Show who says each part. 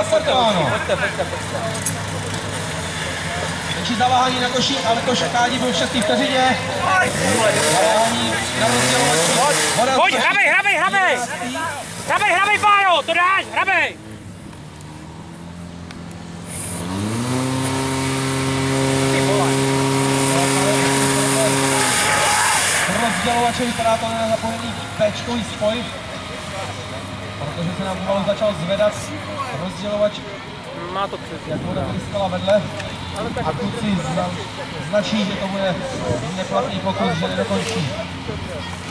Speaker 1: odstartováno.
Speaker 2: Pojďte.
Speaker 1: Větší zaváhání na koši, ale to šakání byl v 6. vteřině. Zaváhání na rozdělovači.
Speaker 2: Pojď, hrabej, Páro, to dáš, hrabej!
Speaker 1: Rozdělovače vypadá to na zapojený P-čkový spoj, protože se nám pomalu začal zvedat rozdělovač,
Speaker 2: Má to přesně.
Speaker 1: jak voda vyskala vedle a kluci značí, že to bude neplatný pokus, že nedokončí.